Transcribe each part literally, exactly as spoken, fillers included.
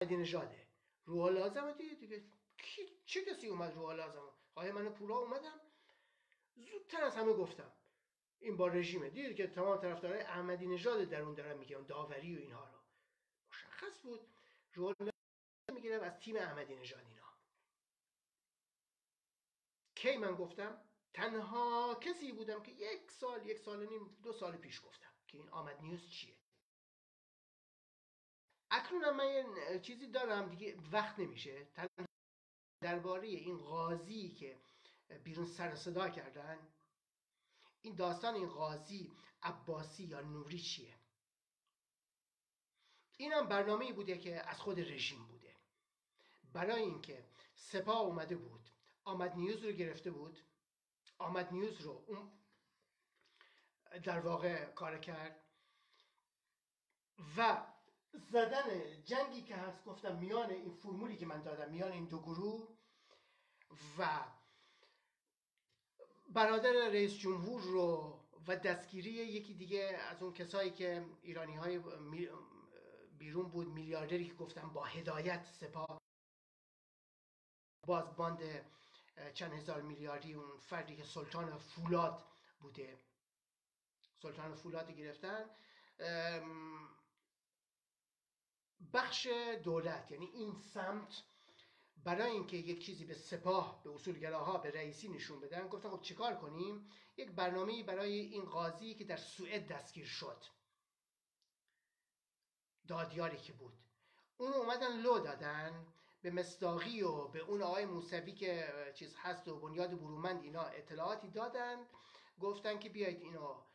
نژاده. روح لازم دید دیگه، کی چه کسی اومد روح لازم؟ خواهی من پورا اومدم زودتر از همه گفتم این با رژیمه. دید که تمام طرفدارای احمدی نژاد در اون دارن میگن داوری و اینها رو. مشخص بود روح میگیرم از تیم احمدی نژاد. اینا کی من گفتم؟ تنها کسی بودم که یک سال یک سال و نیم دو سال پیش گفتم که این آمد نیوز چیه. اکنون من یه چیزی دارم دیگه، وقت نمیشه درباره این قاضی که بیرون سر صدا کردن، این داستان این قاضی عباسی یا نوری چیه. اینم برنامه‌ای بوده که از خود رژیم بوده، برای اینکه سپاه اومده بود آمد نیوز رو گرفته بود، آمد نیوز رو اون در واقع کار کرد و زدن جنگی که هست گفتم میان این فرمولی که من دادم میان این دو گروه و برادر رئیس جمهور رو و دستگیری یکی دیگه از اون کسایی که ایرانی های بیرون بود، میلیاردری که گفتم با هدایت سپاه باز باند چند هزار میلیاردی، اون فردی که سلطان فولاد بوده، سلطان فولاد گرفتن. بخش دولت یعنی این سمت برای اینکه یک چیزی به سپاه، به اصولگراها، به رئیسی نشون بدن، گفتن خب چیکار کنیم؟ یک برنامه‌ای برای این قاضی که در سوئد دستگیر شد، دادیاری که بود، اون اومدن لو دادن به مصداقی و به اون آقای موسوی که چیز هست و بنیاد برومند، اینا اطلاعاتی دادن، گفتن که بیایید اینو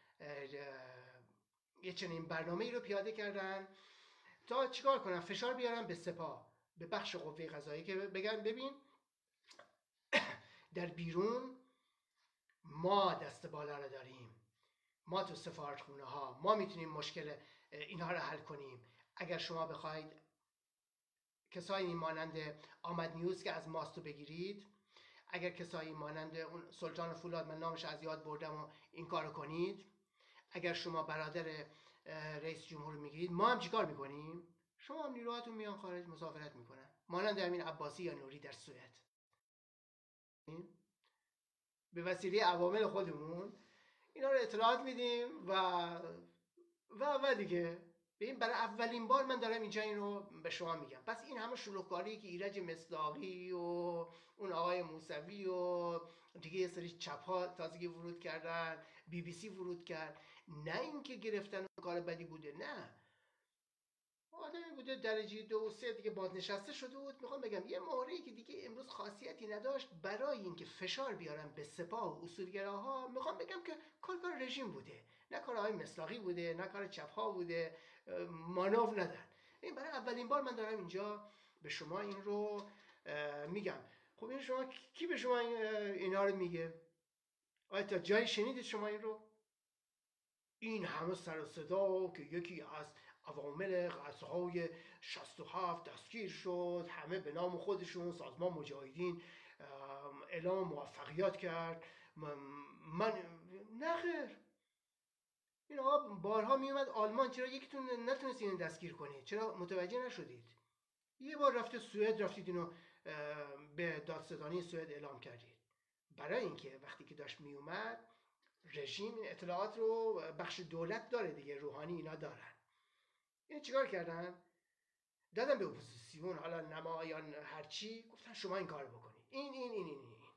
یه چنین برنامه‌ای رو پیاده کردن تا چیکار کنن؟ فشار بیارن به سپاه، به بخش قوه قضاییه، که بگن ببین در بیرون ما دست بالا رو داریم، ما تو سفارتخونه ها ما میتونیم مشکل اینها رو حل کنیم. اگر شما بخواید کسایی مانند آمد نیوز که از ماستو بگیرید، اگر کسایی مانند اون سلطان فولاد، من نامش از یاد بردم، و این کارو کنید، اگر شما برادر رئیس جمهور میگیرید، ما هم چیکار میکنیم؟ شما هم نیروهاتون میان خارج مسافرت میکنن، مانند همین عباسی یا نوری در سوئد. به وسیله عوامل خودمون اینا رو اطلاعات میدیم و و و دیگه به این برای اولین بار من دارم اینجا این رو به شما میگم. پس این همه شلوغکاری که ایرج مصداقی و اون آقای موسوی و دیگه یه سری چپ ها تازگی ورود کردن، بی بی سی ورود کرد، نه اینکه گرفتن کار بدی بوده، نه، آدمی بوده درجه دو و سه دیگه بازنشسته شده بود. میخوام بگم یه مهره‌ای که دیگه امروز خاصیتی نداشت برای اینکه فشار بیارن به سپاه و اصولگراها، میخوام بگم که کار کار رژیم بوده، نه کار آقای مصداقی بوده، نه کار چپ ها بوده، مانور ندن. این برای اولین بار من دارم اینجا به شما این رو میگم. خب این شما کی به شما اینا رو میگه؟ آیا تا جایی شنیدید شما این رو؟ این همه سر و صدا که یکی از عوامل غزوهای شصت و هفت دستگیر شد، همه به نام خودشون سازمان مجاهدین اعلام موفقیت کرد، من نخیر. این آقا بارها میومد آلمان، چرا یکیتون نتونست اینو دستگیر کنید؟ چرا متوجه نشدید؟ یه بار رفته سوئد، رفتید اینو به دادستانی سوئد اعلام کردید، برای اینکه وقتی که داشت میومد رژیم این اطلاعات رو، بخش دولت داره دیگه، روحانی اینا دارن، این چیکار کردن؟ دادن به اپوزیسیون، حالا نمایان هرچی، گفتن شما این کار بکنید، این این این این این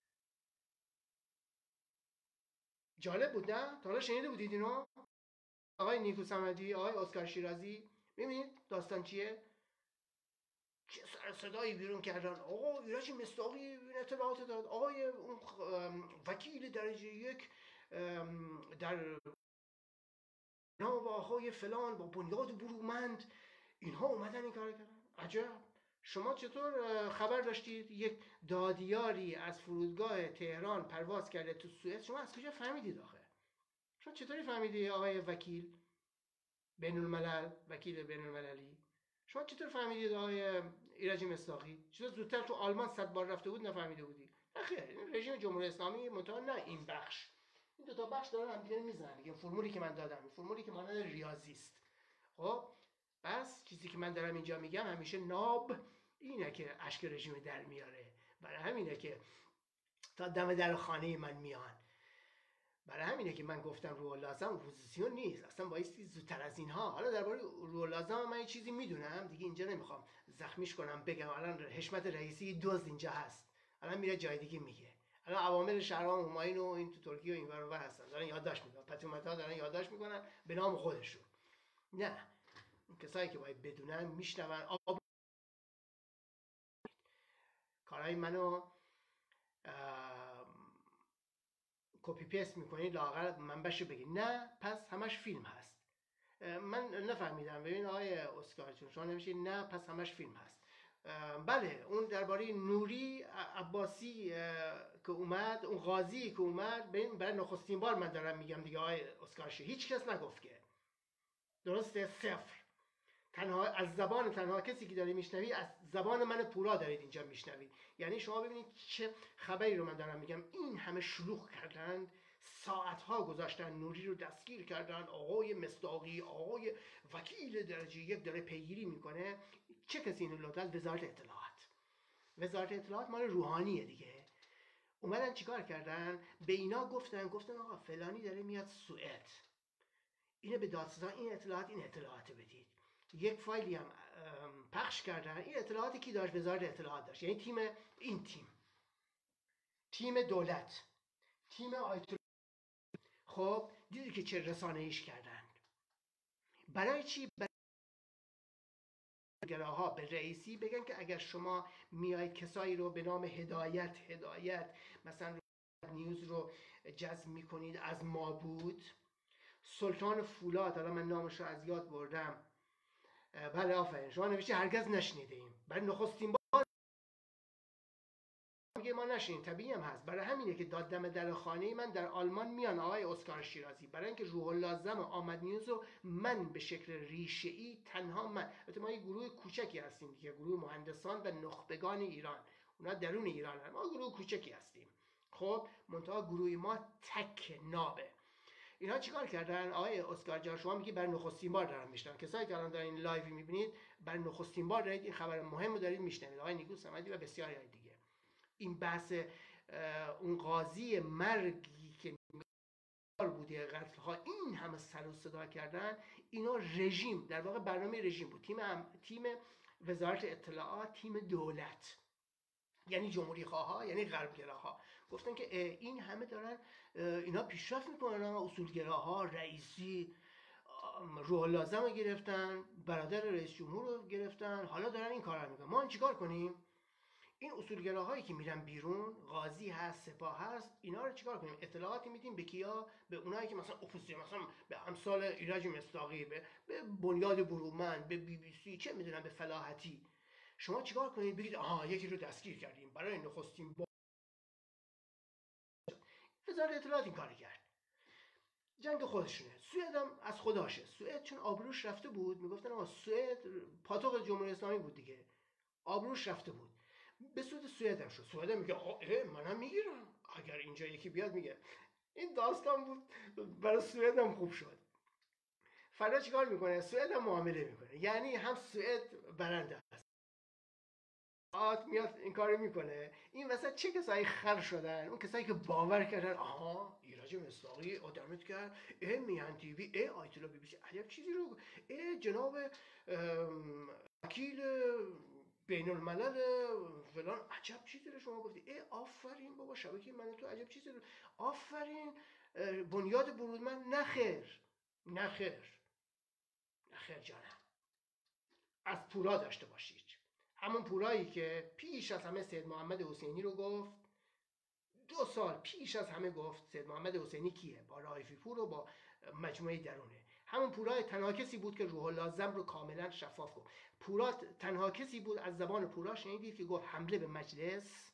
جالب بود نه؟ تا حالا شنیده بودید اینو؟ آقای نیکو صمدی، آقای اسکار شیرازی، ببینید داستان چیه؟ چه سر صدایی بیرون کردن، آقا ایرج مصداقی این اطلاعات داد، آقای اون وکیل درجه یک در نام و آقای فلان با بنیاد برومند، اینها اومدن این کار کردن. عجب، شما چطور خبر داشتید یک دادیاری از فرودگاه تهران پرواز کرده تو سوئد؟ شما از کجا فهمیدید آخه؟ شما چطوری فهمیدید آقای وکیل بین الملل، وکیل بین المللی؟ شما چطور فهمیدید آقای ایرج مصداقی؟ چطور زودتر تو آلمان صد بار رفته بود نفهمیده بودی؟ نخیر، این رژیم جمهوری اسلامی منتها نه این بخش، این دو تا بخش دارن هم دیگه میزنن دیگه. فرمولی که من دادم، فرمولی که مانند ریاضی است. خب پس چیزی که من دارم اینجا میگم همیشه ناب اینه که اشک رژیم در میاره. برای همینه که تا دم در خانه من میان. برای همینه که من گفتم روح الله اعظم اپوزیسیون نیست، اصلا بایستی زودتر از اینها. حالا درباره روح الله اعظم من یه چیزی میدونم دیگه، اینجا نمیخوام زخمیش کنم بگم. الان حشمت رئیسی دزد اینجا هست، الان میره جای دیگه میگه. الان عوامل شهرام همایون و این تو ترکیه و این ور هستن، دارن یادداشت میکنن، پتومتا دارن یادداشت میکنن به نام خودشون. نه، کسایی که باید بدونن میشنون. آب کارهای منو کپی پیست میکنید لااقل منبعشو بگید. نه پس همش فیلم هست. من نفهمیدم. ببین آقای اسکار چون شما نمیشید نه پس همش فیلم هست. بله اون درباره نوری عباسی که اومد، اون غازی که اومد، ببین برای نخستین بار من دارم میگم دیگه آقای اسکارشی، هیچ کس نگفت که درسته، صفر. تنها از زبان تنها کسی که داری میشنوی از زبان من پورا دارید اینجا میشنوید. یعنی شما ببینید چه خبری رو من دارم میگم. این همه شلوغ کردند، ساعتها گذاشتن نوری رو دستگیر کردن، آقای مصداقی، آقای وکیل درجه یک داره پیگیری میکنه. چه کسی اینو لو داد؟ وزارت اطلاعات. وزارت اطلاعات مال روحانیه دیگه. اومدن چیکار کردن؟ به اینا گفتن گفتن آقا فلانی داره میاد سوئد، اینو به دادستان این اطلاعات این اطلاعات بدید. یک فایلی هم پخش کردن. این اطلاعاتی کی داشت؟ وزارت اطلاعات داشت. یعنی تیم، این تیم تیم دولت، تیم آیت. خب دیدی که چه رسانه ایش کردن. برای چی؟ برای گراها به رئیسی بگن که اگر شما میایید کسایی رو به نام هدایت هدایت مثلا نیوز رو جذب میکنید از ما بود، سلطان فولاد، حالا من نامش رو از یاد بردم. بله آفرین، شما نوشتی هرگز نشنیده ایم. برای نخستین بار میگه ما نشنیدیم. طبیعی هم هست. برای همینه که داد دم در خانه من در آلمان میان آقای اسکار شیرازی، برای اینکه روح الله اعظم و آمد نیوز رو من به شکل ریشه‌ای تنها من، البته ما یه گروه کوچکی هستیم دیگه، گروه مهندسان و نخبگان ایران، اونا درون ایران هستن، ما گروه کوچکی هستیم. خب منتها گروه ما تک نابه. اینا چیکار کردن؟ آقای اسکار جان شما میگی برای نخستین بار دارم میشنم. کسایی که الان دارین لایو میبینید برای نخستین بار دارید این خبر مهم رو دارید میشنوید. آقای نیکو صمدی و بسیاری های دیگه. این بحث اون قاضی مرگی که بوده، قتل ها، این همه سر و صدا کردن، اینا رژیم، در واقع برنامه رژیم بود. تیم هم، تیم وزارت اطلاعات، تیم دولت، یعنی جمهوری خواه، یعنی غربگراها، گفتن که این همه دارن اینا پیشرفت میکنن. اصولگراها، رئیسی، روح الله اعظم رو گرفتن، برادر رئیس جمهور رو گرفتن، حالا دارن این کارا میکنن. ما چیکار کنیم؟ این اصولگراهایی که میرن بیرون، قاضی هست، سپاه هست، اینا رو چیکار کنیم؟ اطلاعاتی میدیم به کیا؟ به اونایی که مثلا اپوزیسیون، مثلا به امثال ایرج مصداقی، به, به بنیاد برومند، به بی بی سی، چه میدونم، به فلاحتی. شما چیکار کنید؟ بگید آها یکی رو دستگیر کردیم برای نخستین بار. وزارت اطلاعات این کار کرد. جنگ خودشونه. سوئد هم از خداشه. سوئد چون آبروش رفته بود، میگفتن آقا سوئد پاتوق جمهوری اسلامی بود دیگه، آبروش رفته بود، به سود سوئد هم شد. سوئد میگه آقا منم میگیرم، اگر اینجا یکی بیاد میگه. این داستان بود. برای سوئد هم خوب شد. فردا چیکار میکنه؟ سوئد هم معامله میکنه. یعنی هم سوئد برنده است. آت میاد این کارو میکنه. این وسط چه کسایی خر شدن؟ اون کسایی که باور کردن آها ایرج مصداقی آدمت کرد، ای میهن تیوی، ای آیت الله بی بی سی، عجب چیزی رو، ای جناب وکیل بین الملل فلان، عجب چیزی رو شما گفتی. ای آفرین بابا شبکه من تو، عجب چیزی رو، آفرین بنیاد برودمند. نخیر نخیر نخیر جانم. از پورا داشته باشید، همون پورایی که پیش از همه سید محمد حسینی رو گفت. دو سال پیش از همه گفت سید محمد حسینی کیه، با رایفی پور و با مجموعه درونه. همون پورا تنها کسی بود که روح الله اعظم رو کاملا شفاف گفت. پورا تنها کسی بود، از زبان پورا شنیدید که گفت حمله به مجلس،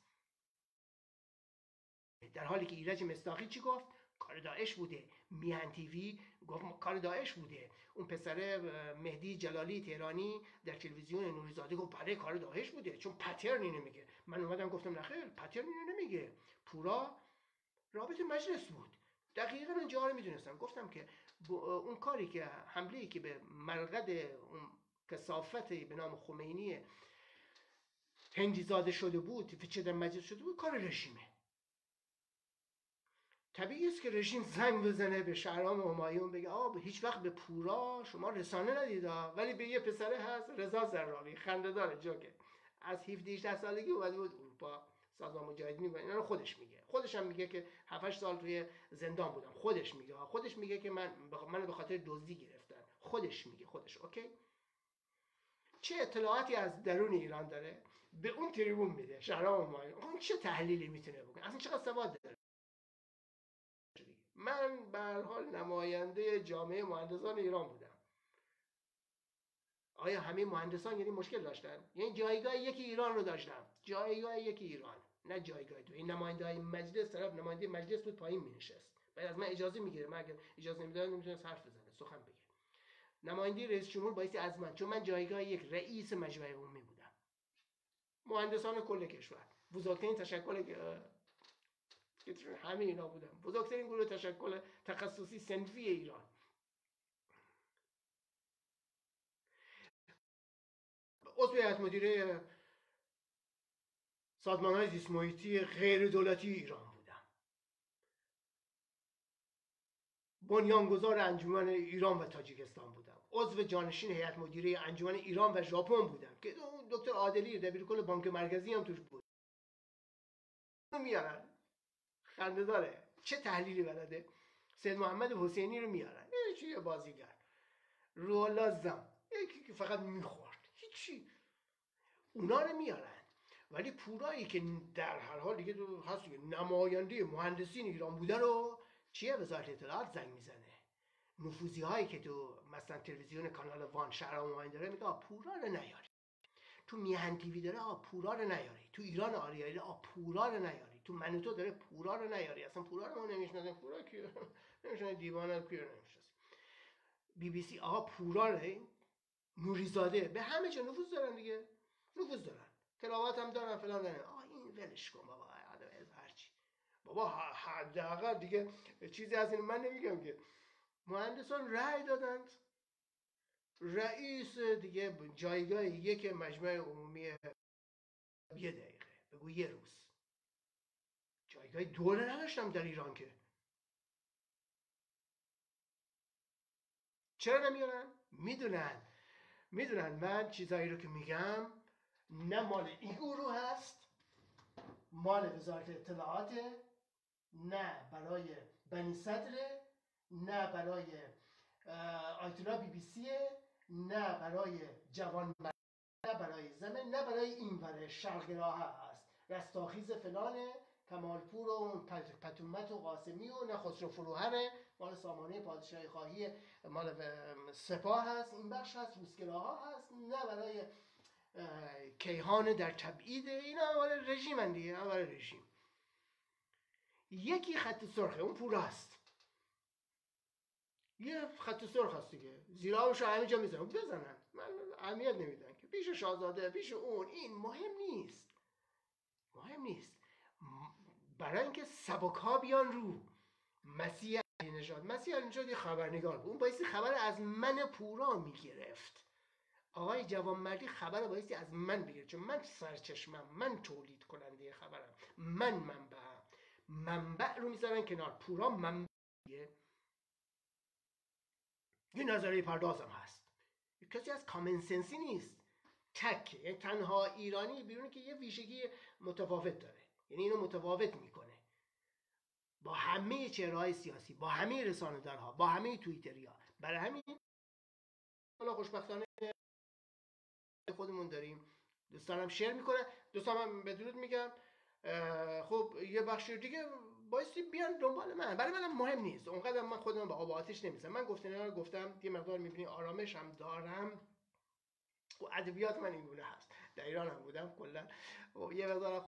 در حالی که ایرج مصداقی چی گفت؟ کار داعش بوده. میهن تیوی گفت کار داعش بوده. اون پسر مهدی جلالی تهرانی در تلویزیون نوریزاده گفت بله کار داعش بوده، چون پترن اینو میگه. من اومدم گفتم نخیر پترن اینو نمیگه، پورا رابط مجلس بود. دقیقاً اینجا رو میدونستم. گفتم که اون کاری که حمله‌ای که به مرقد اون کثافتی به نام خمینی هندی زاده شده بود، چه در مجلس شده بود، کار رژیمه. طبیعی است که رژیم زنگ بزنه به شهرام همایون بگه آه هیچ وقت به پورا شما رسانه ندیدا، ولی به یه پسره هست رضا زراقی، خنده داره، جوکه، از هفده هجده سالگی اومده بود اروپا، سازمان مجاهدین و اینا رو خودش میگه. خودش هم میگه که هفت هشت سال توی زندان بودم. خودش میگه ها، خودش میگه که من بخ... منو به خاطر دزدی گرفتن. خودش میگه، خودش. اوکی؟ چه اطلاعاتی از درون ایران داره به اون تریبون میده شهرام همایون. اون چه تحلیلی میتونه بکنه؟ اصلا چقدر سواد داره؟ من به هر حال نماینده جامعه مهندسان ایران بودم. آیا همه مهندسان یعنی مشکل داشتن؟ یعنی جایگاه یکی ایران رو داشتم، جایگاه یکی ایران، نه جایگاه دو. این نماینده های مجلس، طرف نماینده مجلس بود پایین می نشست، بعد از من اجازه میگیره، من اگر اجازه نمیدادم نمیتونست حرف بزنه، سخن بگه. نماینده رئیس جمهور بایستی از من، چون من جایگاه یک رئیس مجمع عمومی بودم. مهندسان کل کشور، بزرگترین تشکل همه اینا بودم، بزرگترین گروه تشکل تخصصی صنفی ایران. عضو هیئت مدیره سازمان‌های زیست محیطی غیر دولتی ایران بودم. بنیانگذار انجمن ایران و تاجیکستان بودم. عضو جانشین هیئت مدیره انجمن ایران و ژاپن بودم که دکتر عادلی دبیرکل بانک مرکزی هم توش بود. میارن، خنده داره. چه تحلیلی بلده؟ سید محمد حسینی رو میارن، یه بازیگر روح لازم، یکی که فقط میخورد، هیچی. اونا رو میارن. ولی پورایی که در هر حال دیگه هست نماینده مهندسین ایران بوده رو چیه؟ وزارت اطلاعات زنگ میزنه. نفوذی هایی که تو مثلا تلویزیون کانال وان شهرام همایون داره میگه آ پورا رو نیاری، تو میهن تیوی داره آ پورا رو نیاری، تو ایران آریایی آ پورا رو نیاری، تو منوتو داره پورا رو نیاری. اصلا پورا رو ما نمیشناسیم. پورا کیه؟ نمیشناسیم. دیوانه کیه نمیشناسیم. بی بی سی آقا پورا رو، نوریزاده، به همه جا نفوذ دارن دیگه، نفوذ دارن، تلاوت هم دارن فلان دارن. آه این ولش کن بابا، آدم هرچی بابا، حداقل دیگه چیزی از این من نمیگم که مهندسان رأی دادند، رئیس دیگه جایگاه یک مجمع عمومی یه دقیقه، بگو یه روز، جایگاه دوره نداشتم در ایران که. چرا نمیارن؟ میدونن میدونن من چیزایی رو که میگم نه مال این گروه هست، مال وزارت اطلاعاته، نه برای بنی صدره، نه برای آیتولا بی بی سیه، نه برای جوان، نه برای زمن، نه برای این برای شرق راه هست، رستاخیز فلانه، کمالپور و پتومت و قاسمی و نه خسرو فروهره، مال سامانه پادشاهی خواهی مال سپاه هست، این بخش هست، روسگراها هست، نه برای کیهان در تبعید، اینا مال رژیم دیگه، برای رژیم. یکی خط سرخه، اون پورا هست، یه خط سرخ هست دیگه، زیراوش همه جا میزنن، بزنن، من اهمیت نمیدن که پیش شاهزاده، پیش اون، این مهم نیست، مهم نیست. برای اینکه سبک‌ها بیان رو. مسیح علی نژاد، مسیح علی نژاد یه خبرنگار بود، اون بایستی خبر از من پورا میگرفت. آقای جوانمردی خبر بایستی از من بگیره، چون من سرچشمم، من تولید کننده خبرم، من منبعم. منبع رو میذارن کنار، پورا منبعیه. یه نظریه پردازم هست، کسی از کامن سنسی نیست، تک، یعنی تنها ایرانی بیرونی که یه ویژگی متفاوت داره، یعنی اینو متفاوت میکنه با همه چهره‌های سیاسی، با همه رسانه‌دارها، با همه توییتریا. برای همین حالا خوشبختانه خودمون داریم، دوستانم شیر میکنه، دوستانم بدرود میگم. خب یه بخش دیگه بایستی بیان دنبال من، برای منم مهم نیست اونقدر، من خودم با آب و آتش نمیزنم. من گفتن رو گفتم، یه مقدار میبینی آرامش هم دارم. و ادبیات من این گونه هست، در ایران هم بودم کلا، یه مقدار